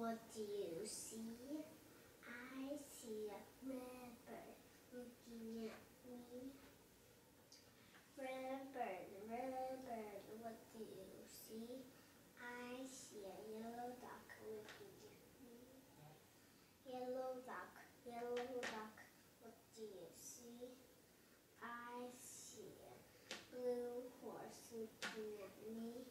What do you see? I see a red bird looking at me. Red bird, what do you see? I see a yellow duck looking at me. Yellow duck, what do you see? I see a blue horse looking at me.